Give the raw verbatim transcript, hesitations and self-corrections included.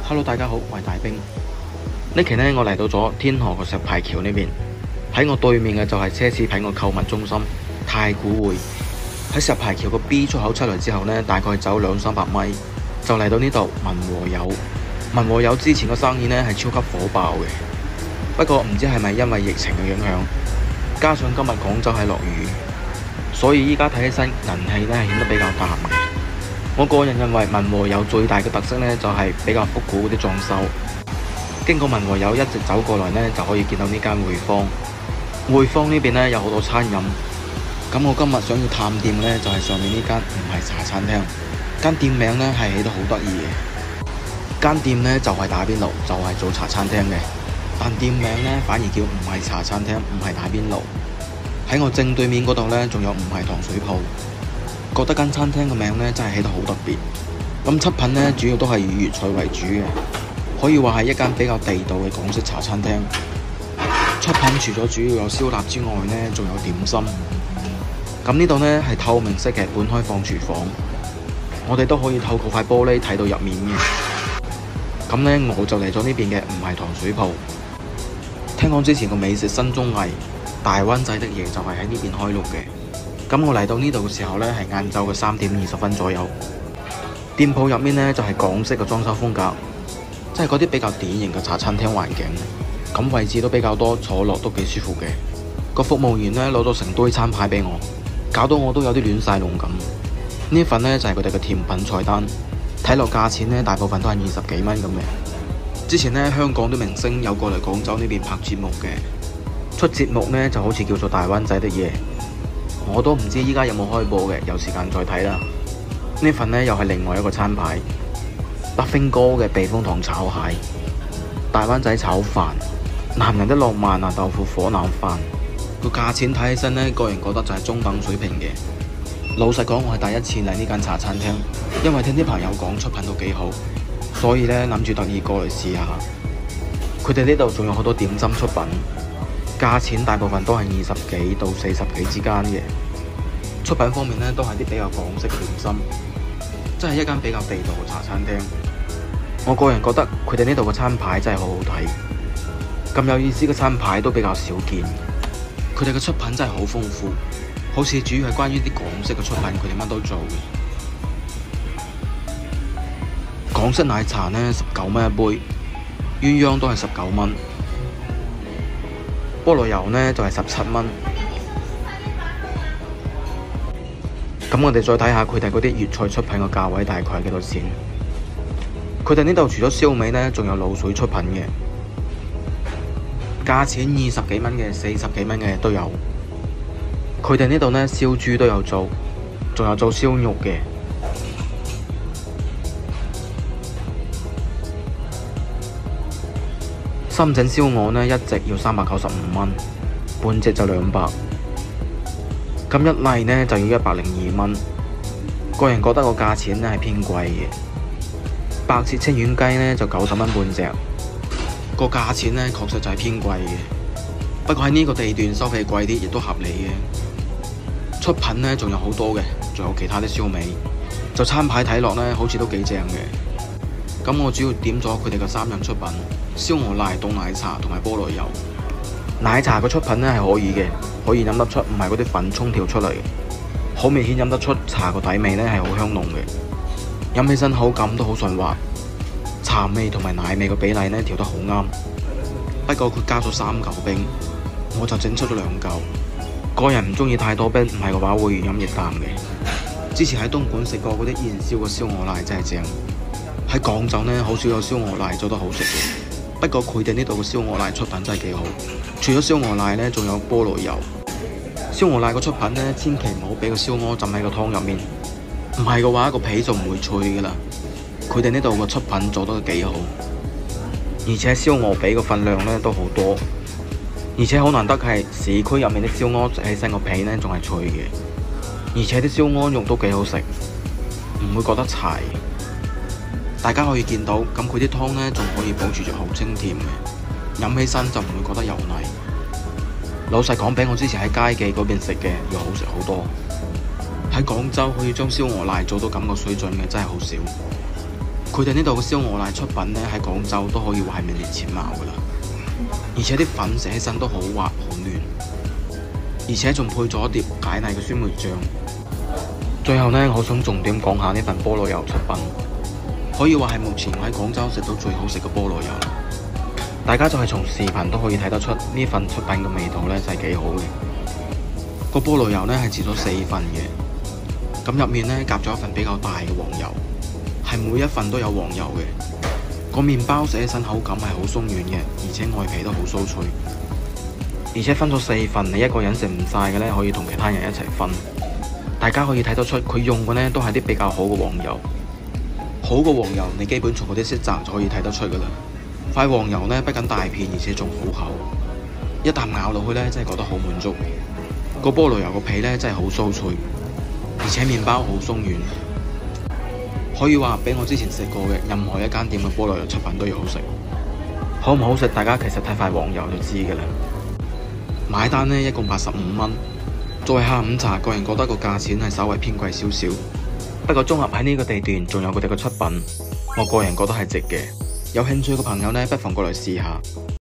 Hello，大家好，我係大兵。呢期呢，我嚟到咗天河個石牌橋呢邊，喺我對面嘅就係奢侈品個購物中心太古匯。喺石牌橋個 B 出口出嚟之後呢，大概走兩三百米就嚟到呢度文和友。文和友之前個生意呢係超級火爆嘅，不過唔知係咪因為疫情嘅影響，加上今日廣州係落雨，所以依家睇起身人氣呢係顯得比較淡嘅。我個人認為文和友最大嘅特色呢，就係比較復古嗰啲裝修。經過文和友一直走過來呢，就可以見到呢間匯坊。匯坊呢邊呢，有好多餐飲。咁我今日想要探店呢，就係上面呢間唔係茶餐廳。間店名呢係起得好得意嘅。間店呢就係打邊爐，就係做茶餐廳嘅。但店名呢反而叫唔係茶餐廳，唔係打邊爐。喺我正對面嗰度呢，仲有唔係糖水鋪。覺得間餐廳嘅名呢真係起得好特別。咁出品呢主要都係以粵菜為主嘅，可以話係一間比較地道嘅港式茶餐廳。出品除咗主要有燒臘之外呢，仲有點心。咁呢度呢係透明式嘅半開放廚房，我哋都可以透過塊玻璃睇到入面嘅。咁呢我就嚟咗呢邊嘅唔係糖水鋪。聽講之前個美食新綜藝《大灣仔的夜》就係喺呢邊開錄嘅。咁我嚟到呢度嘅時候呢，係晏晝嘅三點二十分左右。店鋪入面呢，就係港式嘅裝修風格，即係嗰啲比較典型嘅茶餐廳環境。咁位置都比較多，坐落都幾舒服嘅。個服務員呢，攞咗成堆餐牌俾我，搞到我都有啲亂晒龍咁。呢份呢，就係佢哋嘅甜品菜單，睇落價錢呢，大部分都係二十幾蚊咁嘅。之前呢，香港啲明星有過嚟廣州呢邊拍節目嘅，出節目呢，就好似叫做《大灣仔的夜》。我都唔知依家有冇開播嘅，有時間再睇啦。呢份呢又係另外一個餐牌，北風哥嘅避風塘炒蟹、大灣仔炒飯、男人的浪漫啊豆腐火腩飯。個價錢睇起身呢，個人覺得就係中等水平嘅。老實講，我係第一次嚟呢間茶餐廳，因為聽啲朋友講出品都幾好，所以呢諗住特意過嚟試下。佢哋呢度仲有好多點心出品。價錢大部分都係二十幾到四十幾之間嘅，出品方面呢都係啲比較港式點心，真係一間比較地道嘅茶餐廳。我個人覺得佢哋呢度嘅餐牌真係好好睇，咁有意思嘅餐牌都比較少見。佢哋嘅出品真係好豐富，好似主要係關於啲港式嘅出品，佢哋乜都做嘅。港式奶茶呢十九蚊一杯，鴛鴦都係十九蚊。菠蘿油呢就係十七蚊。咁我哋再睇下佢哋嗰啲粵菜出品嘅價位大概係幾多錢？佢哋呢度除咗燒味呢，仲有滷水出品嘅，價錢二十幾蚊嘅、四十幾蚊嘅都有。佢哋呢度呢，燒豬都有做，仲有做燒肉嘅。深圳燒鵝呢，一隻要三百九十五蚊，半隻就兩百。咁一例呢就要一百零二蚊。個人覺得個價錢呢係偏貴嘅。白切清遠雞呢就九十蚊半隻，個價錢呢確實就係偏貴嘅。不過喺呢個地段收費貴啲，亦都合理嘅。出品呢仲有好多嘅，仲有其他啲燒味，就餐牌睇落呢好似都幾正嘅。咁我主要點咗佢哋嘅三樣出品：燒鵝瀨、凍奶茶同埋菠蘿油。奶茶嘅出品呢係可以嘅，可以飲得出，唔係嗰啲粉沖調出嚟，好明顯飲得出茶個底味呢係好香濃嘅，飲起身口感都好順滑，茶味同埋奶味嘅比例呢調得好啱。不過佢加咗三嚿冰，我就整出咗兩嚿。個人唔中意太多冰，唔係嘅話會越飲越淡嘅。之前喺東莞食過嗰啲燃燒嘅燒鵝瀨真係正。喺廣州呢，好少有燒鵝瀨做得好食嘅。不過佢哋呢度嘅燒鵝瀨出品真係幾好。除咗燒鵝瀨呢，仲有菠蘿油。燒鵝瀨個出品呢，千祈唔好俾個燒鵝浸喺個湯入面，唔係嘅話個皮就唔會脆噶啦。佢哋呢度嘅出品做得幾好，而且燒鵝髀嘅份量呢都好多，而且好難得係市區入面啲燒鵝食起身個皮呢仲係脆嘅，而且啲燒鵝肉都幾好食，唔會覺得柴。大家可以見到，咁佢啲湯呢仲可以保持住好清甜嘅，飲起身就唔會覺得油膩。老實講，比我之前喺佳記嗰邊食嘅要好食好多。喺廣州可以將燒鵝瀨做到咁個水準嘅真係好少。 佢哋呢度嘅燒鵝奶出品呢，喺廣州都可以話係名列前茅噶啦，而且啲粉食起身都好滑好嫩，而且仲配咗碟解膩嘅酸梅醬。最後呢，我想重點講下呢份菠蘿油出品，可以話係目前我喺廣州食到最好食嘅菠蘿油啦。大家就係從視頻都可以睇得出呢份出品嘅味道呢，就係幾好嘅。個菠蘿油呢係切咗四份嘅，咁入面呢夾咗一份比較大嘅黃油，係每一份都有黃油嘅。個麵包食起身口感係好鬆軟嘅，而且外皮都好酥脆。而且分咗四份，你一個人食唔晒嘅呢，可以同其他人一齊分。大家可以睇得出佢用嘅呢都係啲比較好嘅黃油，好嘅黃油你基本從嗰啲色澤就可以睇得出噶啦。塊黃油呢不僅大片，而且仲好厚，一啖咬落去呢，真係覺得好滿足。個菠蘿油個皮呢真係好酥脆，而且麵包好鬆軟，可以話比我之前食過嘅任何一間店嘅菠蘿油出品都要好食。好唔好食？大家其實睇塊黃油就知㗎啦。買單呢一共八十五蚊，作為下午茶，個人覺得個價錢係稍微偏貴少少。不過綜合喺呢個地段，仲有佢哋嘅出品，我個人覺得係值嘅。有興趣嘅朋友呢，不妨過嚟試下。